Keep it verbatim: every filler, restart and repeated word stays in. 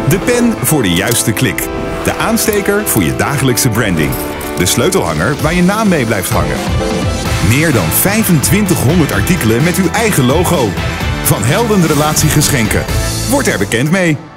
De pen voor de juiste klik. De aansteker voor je dagelijkse branding. De sleutelhanger waar je naam mee blijft hangen. Meer dan vijfentwintighonderd artikelen met uw eigen logo. Van Helden Relatiegeschenken. Word er bekend mee.